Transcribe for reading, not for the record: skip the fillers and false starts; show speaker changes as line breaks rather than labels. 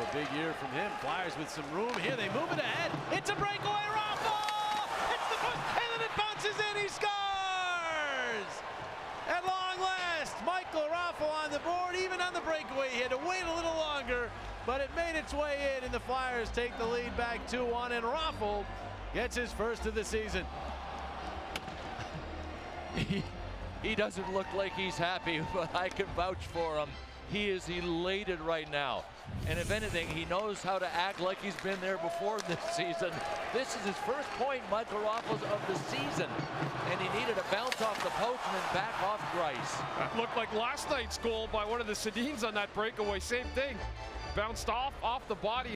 big year from him. Flyers with some room here. They move it ahead. It's a breakaway. Raffl! It's the push, and then it bounces in. He scores! At long last, Michael Raffl on the board. Even on the breakaway, he had to wait a little longer, but it made its way in, and the Flyers take the lead back 2-1, and Raffl gets his first of the season.
He doesn't look like he's happy, but I can vouch for him. He is elated right now. And if anything, he knows how to act like he's been there before this season. This is his first point, Michael Raffl's, of the season. And he needed a bounce off the post and then back off Grice.
That looked like last night's goal by one of the Sedins on that breakaway. Same thing. Bounced off the body.